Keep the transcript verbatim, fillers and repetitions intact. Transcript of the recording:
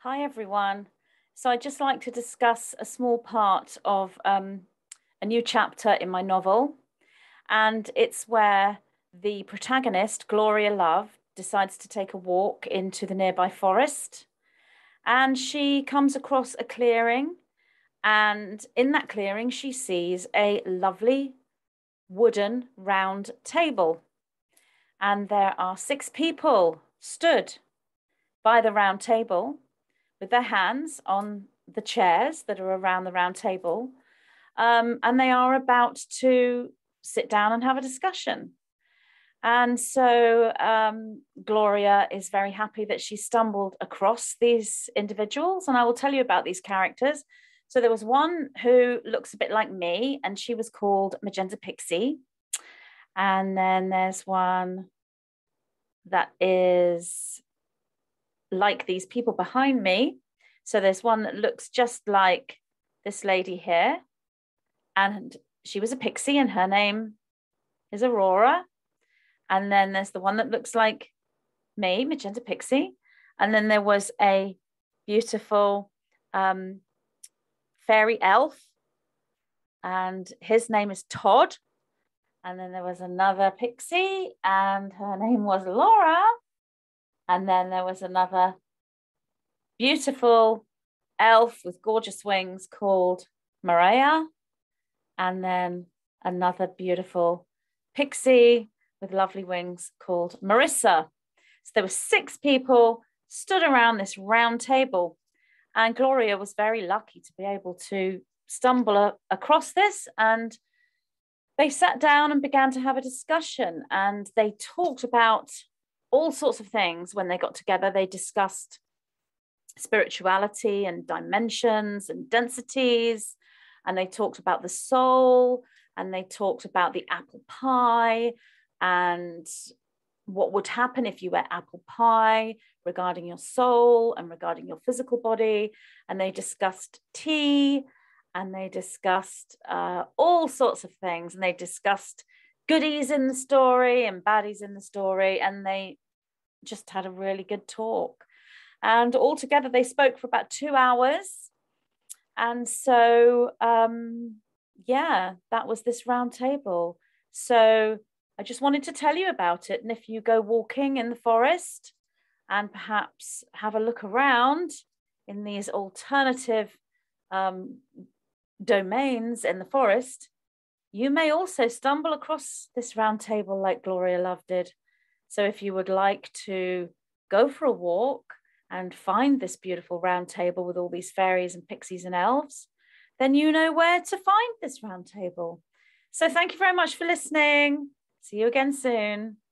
Hi, everyone. So I'd just like to discuss a small part of um, a new chapter in my novel. And it's where the protagonist, Gloria Love, decides to take a walk into the nearby forest. And she comes across a clearing. And in that clearing, she sees a lovely wooden round table. And there are six people stood by the round table with their hands on the chairs that are around the round table. Um, and they are about to sit down and have a discussion. And so um, Gloria is very happy that she stumbled across these individuals. And I will tell you about these characters. So there was one who looks a bit like me, and she was called Magenta Pixie. And then there's one that is like these people behind me. So there's one that looks just like this lady here. And she was a pixie, and her name is Aurora. And then there's the one that looks like me, Magenta Pixie. And then there was a beautiful um, fairy elf, and his name is Todd. And then there was another pixie, and her name was Laura. And then there was another beautiful elf with gorgeous wings called Maria. And then another beautiful pixie with lovely wings called Marissa. So there were six people stood around this round table. And Gloria was very lucky to be able to stumble across this. And they sat down and began to have a discussion. And they talked about all sorts of things when they got together. They discussed spirituality and dimensions and densities. And they talked about the soul, and they talked about the apple pie and what would happen if you ate apple pie regarding your soul and regarding your physical body. And they discussed tea, and they discussed uh, all sorts of things. And they discussed goodies in the story and baddies in the story. And they just had a really good talk. And altogether, they spoke for about two hours. And so, um, yeah, that was this round table. So I just wanted to tell you about it. And if you go walking in the forest and perhaps have a look around in these alternative um, domains in the forest, you may also stumble across this round table like Gloria Love did. So if you would like to go for a walk and find this beautiful round table with all these fairies and pixies and elves, then you know where to find this round table. So thank you very much for listening. See you again soon.